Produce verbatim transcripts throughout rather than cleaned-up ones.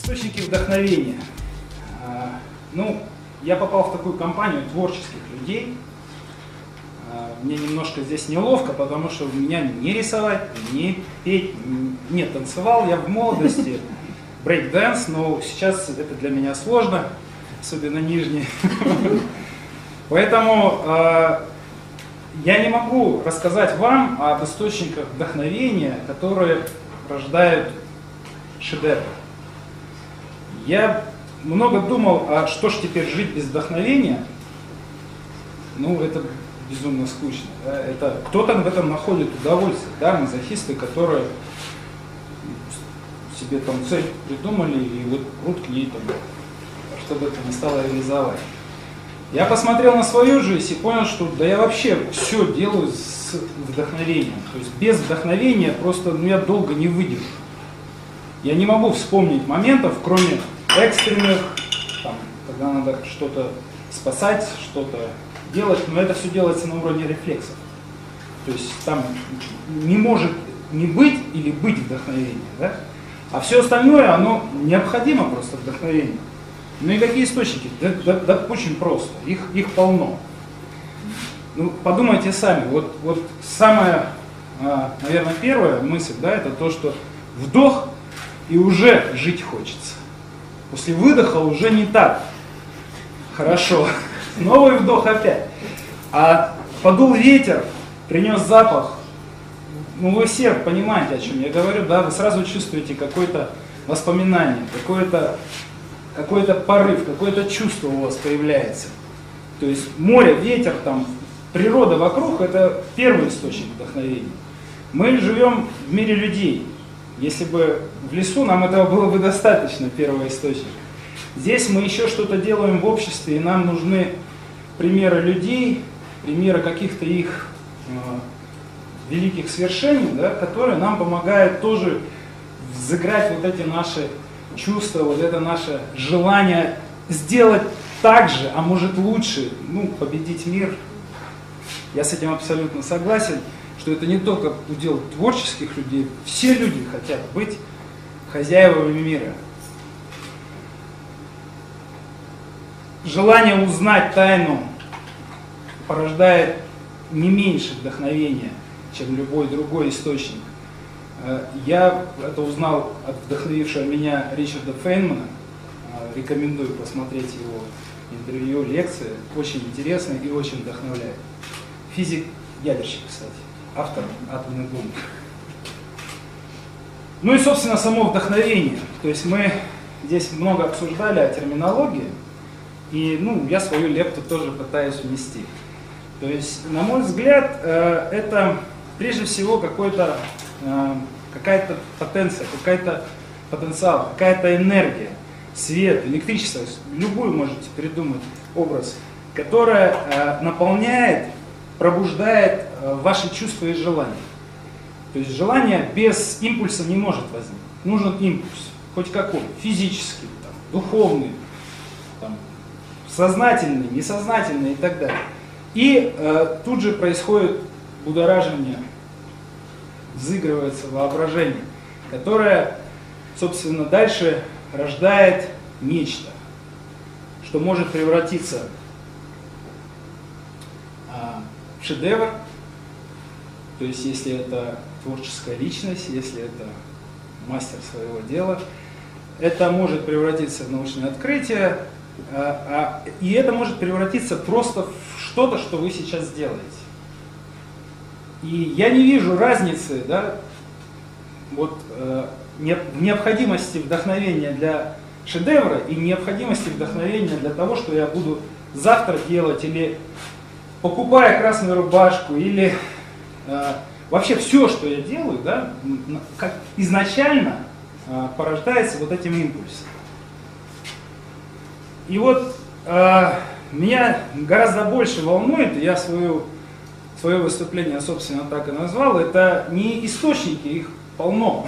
Источники вдохновения. Ну, я попал в такую компанию творческих людей. Мне немножко здесь неловко, потому что у меня не рисовать, не петь, не танцевал. Я в молодости брейк-дэнс, но сейчас это для меня сложно, особенно нижний. Поэтому э, я не могу рассказать вам об источниках вдохновения, которые рождают шедевры. Я много думал, а что ж теперь жить без вдохновения? Ну, это безумно скучно. Да? Это кто-то в этом находит удовольствие, да, мазохисты, которые себе там цель придумали и вот прут к ней, там, чтобы это не стало реализовать. Я посмотрел на свою жизнь и понял, что да я вообще все делаю с вдохновением. То есть без вдохновения просто ну, я долго не выдержу. Я не могу вспомнить моментов, кроме экстренных, там, когда надо что-то спасать, что-то делать, но это все делается на уровне рефлексов. То есть там не может не быть или быть вдохновение, да? А все остальное, оно необходимо просто вдохновение. Ну и какие источники? Да, да, да очень просто, их, их полно. Ну, подумайте сами, вот, вот самая, наверное, первая мысль, да, это то, что вдох и уже жить хочется. После выдоха уже не так хорошо. Новый вдох опять. А подул ветер, принес запах. Ну вы все понимаете, о чем я говорю, да? Вы сразу чувствуете какое-то воспоминание, какое-то какой-то порыв, какое-то чувство у вас появляется. То есть море, ветер, там, природа вокруг – это первый источник вдохновения. Мы живем в мире людей. Если бы в лесу, нам этого было бы достаточно, первый источник. Здесь мы еще что-то делаем в обществе, и нам нужны примеры людей, примеры каких-то их э, великих свершений, да, которые нам помогают тоже взыграть вот эти наши чувства, вот это наше желание сделать так же, а может лучше, ну, победить мир. Я с этим абсолютно согласен, что это не только удел творческих людей, все люди хотят быть хозяевами мира. Желание узнать тайну порождает не меньше вдохновения, чем любой другой источник. Я это узнал от вдохновившего меня Ричарда Фейнмана. Рекомендую посмотреть его интервью, лекции. Очень интересно и очень вдохновляет. Физик-ядерщик, кстати. Автор атомной бомбы. Ну и, собственно, само вдохновение. То есть мы здесь много обсуждали о терминологии. И ну, я свою лепту тоже пытаюсь внести. То есть, на мой взгляд, это прежде всего какой-то какая-то потенция, какая-то потенциал, какая-то энергия, свет, электричество, любую можете придумать образ, которая э, наполняет, пробуждает э, ваши чувства и желания. То есть желание без импульса не может возникнуть. Нужен импульс, хоть какой, физический, там, духовный, там, сознательный, несознательный и так далее. И э, тут же происходит будоражение, взыгрывается воображение, которое, собственно, дальше рождает нечто, что может превратиться а, в шедевр, то есть если это творческая личность, если это мастер своего дела, это может превратиться в научное открытие, а, а, и это может превратиться просто в что-то, что вы сейчас делаете. И я не вижу разницы, да, вот, э, не, необходимости вдохновения для шедевра и необходимости вдохновения для того, что я буду завтра делать, или покупая красную рубашку, или э, вообще все, что я делаю, да, как изначально э, порождается вот этим импульсом. И вот э, меня гораздо больше волнует, я свою Свое выступление, собственно, так и назвал, это не источники, их полно,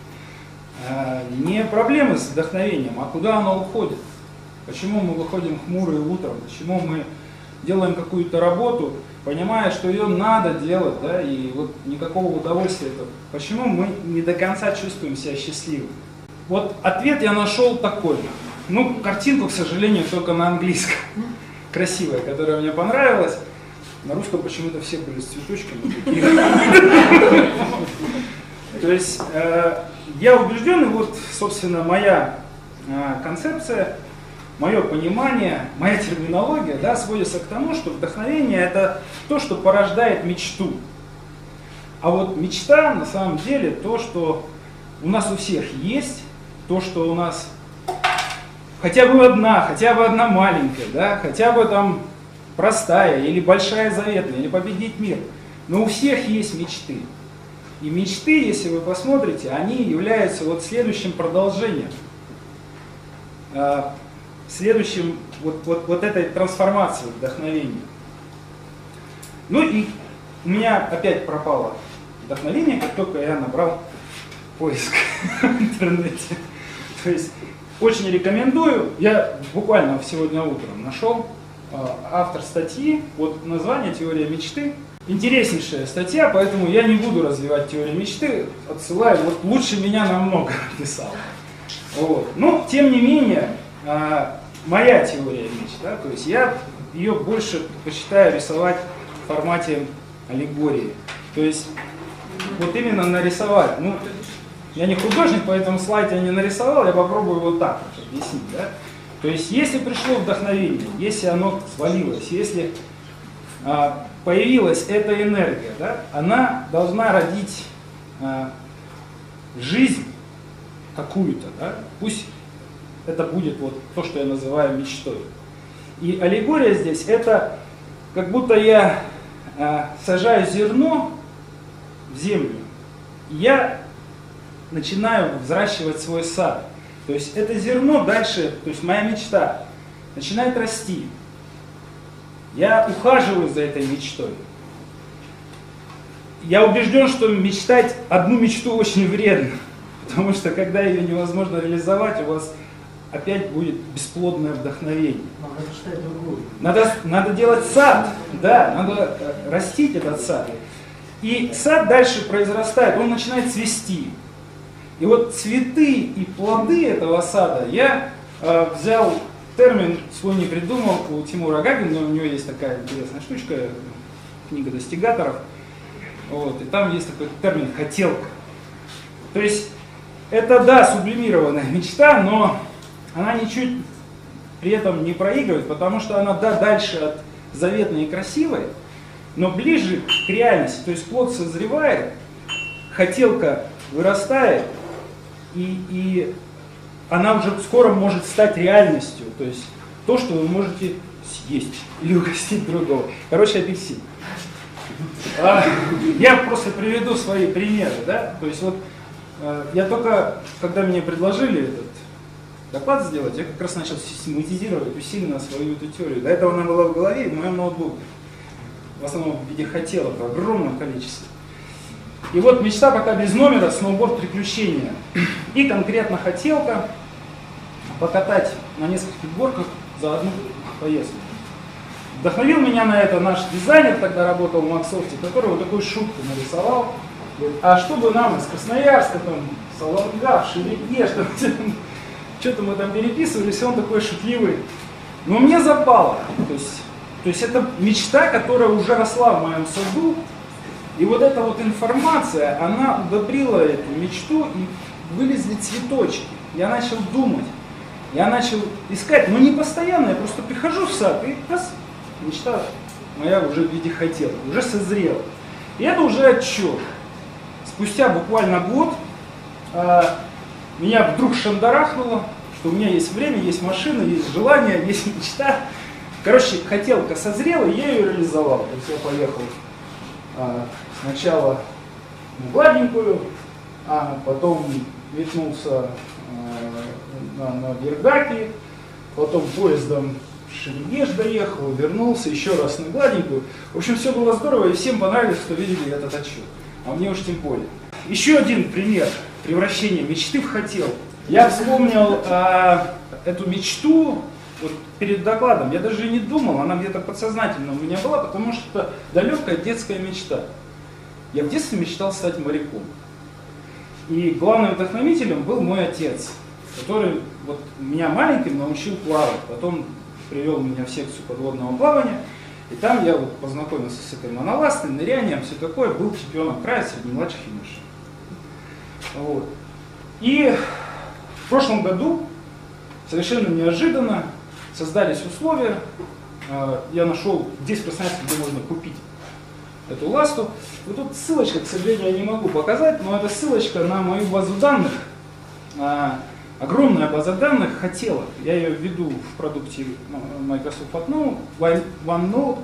не проблемы с вдохновением, а куда оно уходит. Почему мы выходим хмурые утром, почему мы делаем какую-то работу, понимая, что ее надо делать, да, и вот никакого удовольствия. Почему мы не до конца чувствуем себя счастливыми? Вот ответ я нашел такой. Ну, картинку, к сожалению, только на английском. Красивая, которая мне понравилась. На русском почему-то все были с цветочками. То есть я убежден, и вот, собственно, моя концепция, мое понимание, моя терминология, да, сводится к тому, что вдохновение — это то, что порождает мечту. А вот мечта, на самом деле, то, что у нас у всех есть, то, что у нас хотя бы одна, хотя бы одна маленькая, да, хотя бы там простая или большая заветная, или победить мир. Но у всех есть мечты. И мечты, если вы посмотрите, они являются вот следующим продолжением, следующим вот, вот, вот этой трансформации вдохновения. Ну и у меня опять пропало вдохновение, как только я набрал поиск в интернете. То есть очень рекомендую. Я буквально сегодня утром нашел автор статьи, вот название «Теория мечты». Интереснейшая статья, поэтому я не буду развивать теорию мечты, отсылаю, вот лучше меня намного написал. Вот. Но, тем не менее, моя теория мечты, да, то есть я ее больше предпочитаю рисовать в формате аллегории. То есть вот именно нарисовать. Ну, я не художник, поэтому слайд я не нарисовал, я попробую вот так вот объяснить. Да? То есть если пришло вдохновение, если оно свалилось, если а, появилась эта энергия, да, она должна родить а, жизнь какую-то, да? Пусть это будет вот то, что я называю мечтой. И аллегория здесь — это как будто я а, сажаю зерно в землю, и я начинаю взращивать свой сад. То есть это зерно дальше, то есть моя мечта, начинает расти. Я ухаживаю за этой мечтой. Я убежден, что мечтать одну мечту очень вредно, потому что когда ее невозможно реализовать, у вас опять будет бесплодное вдохновение. Надо мечтать другую. Надо, надо делать сад, да, надо растить этот сад. И сад дальше произрастает, он начинает цвести. И вот цветы и плоды этого сада я э, взял, термин свой не придумал, у Тимура Гагина, у него есть такая интересная штучка, книга достигаторов, вот, и там есть такой термин «хотелка». То есть это, да, сублимированная мечта, но она ничуть при этом не проигрывает, потому что она, да, дальше от заветной и красивой, но ближе к реальности. То есть плод созревает, хотелка вырастает, и, и она уже скоро может стать реальностью. То есть то, что вы можете съесть или угостить другого. Короче, апельсин. А, я просто приведу свои примеры. Да? То есть вот я только, когда мне предложили этот доклад сделать, я как раз начал систематизировать усиленно свою эту теорию. До этого она была в голове и в моем ноутбуке. В основном в виде хотелок, огромное количество. И вот мечта пока без номера, сноуборд приключения. И конкретно хотелка покатать на нескольких горках за одну поездку. Вдохновил меня на это наш дизайнер, тогда работал в Максофте, который вот такую шутку нарисовал. Говорит, а чтобы нам из Красноярска, там, Солонга, Шелеге, что-то мы там переписывались, он такой шутливый. Но мне запало. То есть, то есть это мечта, которая уже росла в моем саду. И вот эта вот информация, она удобрила эту мечту, и вылезли цветочки. Я начал думать, я начал искать, но не постоянно, я просто прихожу в сад, и раз, мечта моя уже в виде хотелок, уже созрела. И это уже отчет. Спустя буквально год а, меня вдруг шандарахнуло, что у меня есть время, есть машина, есть желание, есть мечта. Короче, хотелка созрела, и я ее реализовал. То есть я поехал а, сначала в Гладенькую, а потом метнулся а, на, на Бергаки, потом поездом в Шерегеш доехал, вернулся, еще раз на Гладенькую. В общем, все было здорово, и всем понравилось, что видели этот отчет. А мне уж тем более. Еще один пример превращения мечты в хотелку. Я вспомнил а, эту мечту вот перед докладом. Я даже не думал, она где-то подсознательно у меня была, потому что далекая детская мечта. Я в детстве мечтал стать моряком. И главным вдохновителем был мой отец, который вот меня маленьким научил плавать, потом привел меня в секцию подводного плавания, и там я вот познакомился с этой моноластой, нырянием, все такое, был чемпионом края среди младших юношей. Вот. И в прошлом году совершенно неожиданно создались условия, я нашел здесь в Красноярске, где можно купить эту ласту. Вот тут ссылочка, к сожалению, я не могу показать, но это ссылочка на мою базу данных. Огромная база данных хотелок. Я ее введу в продукте Microsoft OneNote.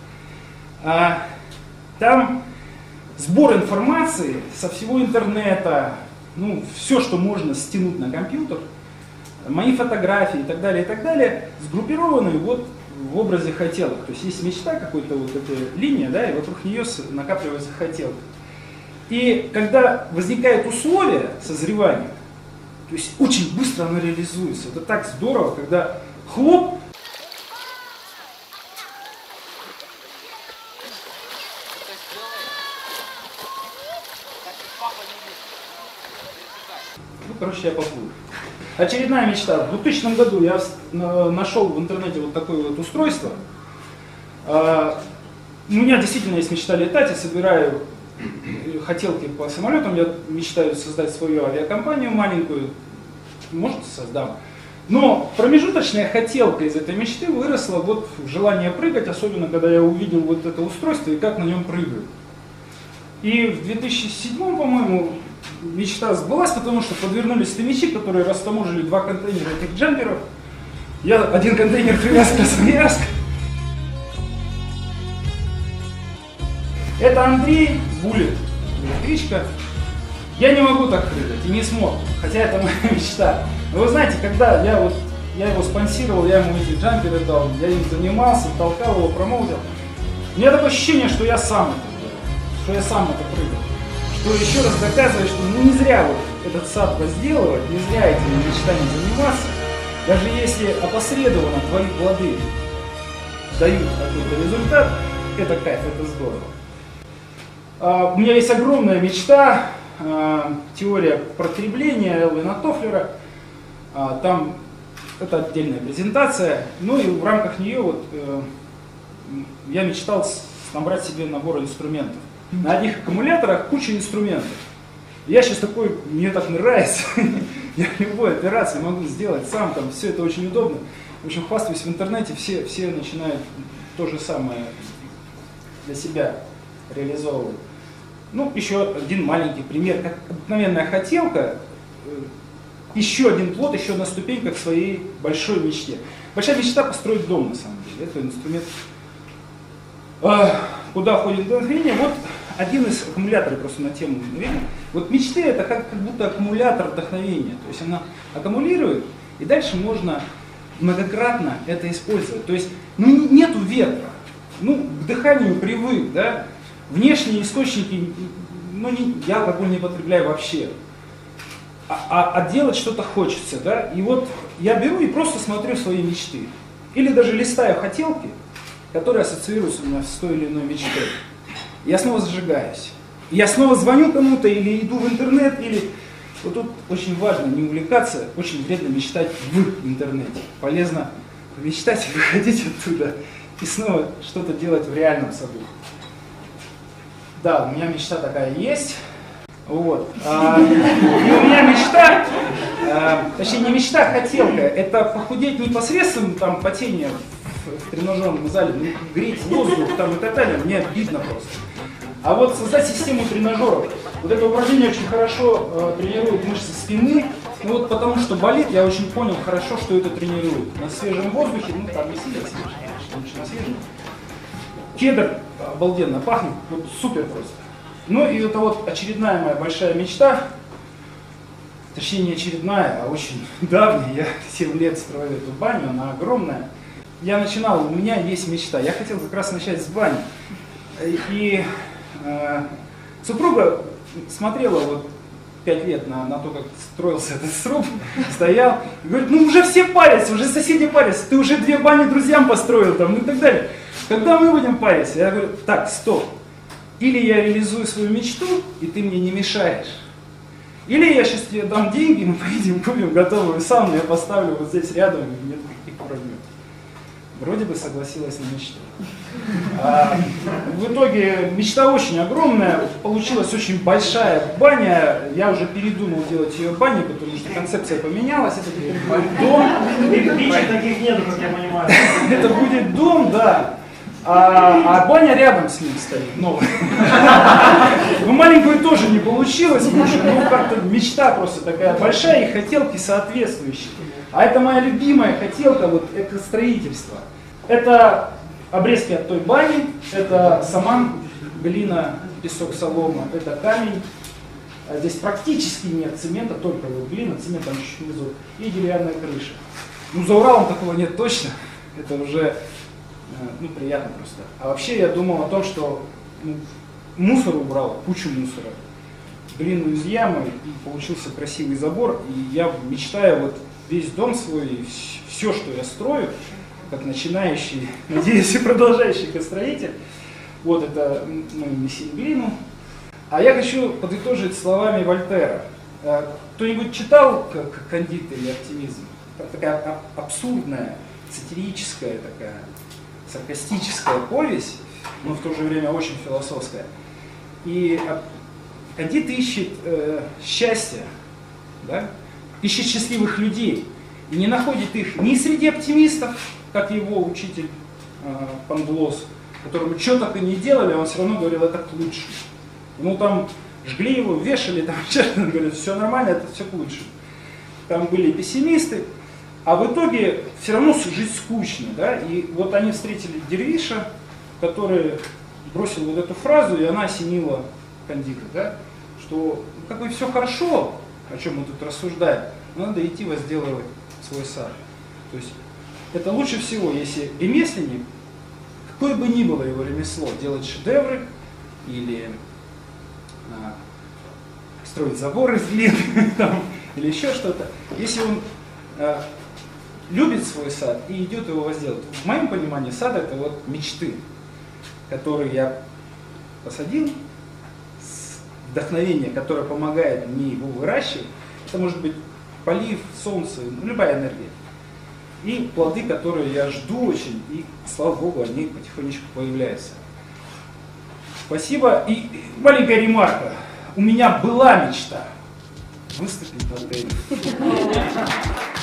Там сбор информации со всего интернета, ну, все, что можно стянуть на компьютер, мои фотографии и так далее, и так далее, сгруппированы вот в образе хотелок. То есть есть мечта, какой-то вот эта линия, да, и вокруг нее накапливается хотелка. И когда возникает условие созревания, то есть очень быстро она реализуется. Это так здорово, когда хлоп. Ну, короче, я поплыл. Очередная мечта. В двухтысячном году я нашел в интернете вот такое вот устройство. У меня действительно есть мечта летать, я собираю хотелки по самолетам, я мечтаю создать свою авиакомпанию маленькую, может, создам. Но промежуточная хотелка из этой мечты выросла вот в желание прыгать, особенно когда я увидел вот это устройство и как на нем прыгаю. И в две тысячи седьмом, по-моему, мечта сбылась, потому что подвернулись томичи, которые растаможили два контейнера этих джамперов. Я один контейнер привез в Красноярск. Это Андрей Буллет, электричка. Я не могу так прыгать и не смог, хотя это моя мечта. Но вы знаете, когда я, вот, я его спонсировал, я ему эти джамперы дал, я им занимался, толкал его, промоутил. У меня такое ощущение, что я сам это делал, что я сам это прыгал. Что еще раз доказывает, что ну, не зря вот этот сад возделывать, не зря этими мечтами заниматься. Даже если опосредованно твои плоды дают какой-то результат, это кайф, это здорово. Uh, у меня есть огромная мечта, uh, теория потребления Элвина Тофлера. Uh, там это отдельная презентация. Ну и в рамках нее вот, uh, я мечтал с, набрать себе набор инструментов. На одних аккумуляторах куча инструментов. Я сейчас такой, мне так нравится. Я любой операции могу сделать сам, там все это очень удобно. В общем, хвастаюсь в интернете, все, все начинают то же самое для себя реализовывать. Ну, еще один маленький пример, как обыкновенная хотелка, еще один плод, еще одна ступенька к своей большой мечте. Большая мечта построить дом, на самом деле, это инструмент. Куда входит вдохновение? Вот один из аккумуляторов, просто на тему вдохновения. Вот мечты это как, как будто аккумулятор вдохновения, то есть она аккумулирует, и дальше можно многократно это использовать. То есть, ну, нету ветра, ну, к дыханию привык, да. Внешние источники, ну, не, я алкоголь не потребляю вообще. А, а, а делать что-то хочется, да? И вот я беру и просто смотрю свои мечты. Или даже листаю хотелки, которые ассоциируются у меня с той или иной мечтой. Я снова зажигаюсь. Я снова звоню кому-то или иду в интернет, или... Вот тут очень важно не увлекаться, очень вредно мечтать в интернете. Полезно мечтать, выходить оттуда и снова что-то делать в реальном саду. Да, у меня мечта такая есть. Вот. А, и у меня мечта, а, точнее не мечта, а хотелка, это похудеть непосредственно там потение в, в тренажерном зале, ну, греть воздух там и так далее, мне обидно просто. А вот создать систему тренажеров. Вот это упражнение очень хорошо э, тренирует мышцы спины. Ну вот потому что болит, я очень понял хорошо, что это тренирует. На свежем воздухе, ну там не сильно свежем, лучше на свежем. Кедр обалденно пахнет, вот супер просто. Ну и это вот очередная моя большая мечта, точнее не очередная, а очень давняя. Я семь лет строю эту баню, она огромная. Я начинал, у меня есть мечта, я хотел как раз начать с бани. И э, супруга смотрела вот пять лет на, на то, как строился этот сруб, стоял, и говорит, ну уже все парятся, уже соседи парятся, ты уже две бани друзьям построил там, ну и так далее. Когда мы будем париться? Я говорю, так, стоп. Или я реализую свою мечту, и ты мне не мешаешь. Или я сейчас тебе дам деньги, мы поедем, купим готовую сауну, я поставлю вот здесь рядом, и нет никаких проблем. Вроде бы согласилась на мечту. А, в итоге мечта очень огромная, получилась очень большая баня. Я уже передумал делать ее баней, потому что концепция поменялась. Это теперь будет дом. Бичек таких нету, как я понимаю. Это будет дом, да. А, а баня рядом с ним стоит, новая. Ну, маленькую тоже не получилось, потому что ну, как-то мечта просто такая большая и хотелки соответствующие. А это моя любимая хотелка, вот экостроительство. Это обрезки от той бани, это саман, глина, песок, солома, это камень. А здесь практически нет цемента, только вот глина, цемент там чуть внизу, и деревянная крыша. Ну, за Уралом такого нет точно, это уже ну, приятно просто. А вообще я думал о том, что ну, мусор убрал, кучу мусора, глину из ямы, и получился красивый забор, и я мечтаю вот весь дом свой, и все, что я строю, как начинающий, надеюсь, и продолжающий строитель, вот это мы месим глину. А я хочу подытожить словами Вольтера. Кто-нибудь читал «Кандид» или «Оптимизм»? Это такая абсурдная, сатирическая, такая саркастическая повесть, но в то же время очень философская. И Кандид ищет э, счастье, да? Ищет счастливых людей и не находит их ни среди оптимистов, как его учитель э, Панглос, которому что только не делали, он все равно говорил, это к лучшему. Ему там жгли его, вешали, там, он говорит, все нормально, это все к лучшему. Там были пессимисты, а в итоге все равно жить скучно. Да? И вот они встретили Дервиша, который бросил вот эту фразу, и она осенила Кандида, да? Что ну, как бы все хорошо, о чем мы тут рассуждаем, но надо идти возделывать свой сад. То есть это лучше всего, если ремесленник, какое бы ни было его ремесло, делать шедевры или а, строить забор из глины там, или еще что-то, если он а, любит свой сад и идет его возделывать. В моем понимании сад это вот мечты, которые я посадил, вдохновение, которое помогает мне его выращивать. Это может быть полив, солнце, ну, любая энергия. И плоды, которые я жду очень, и, слава Богу, они потихонечку появляются. Спасибо. И маленькая ремарка. У меня была мечта выступить на теннисе.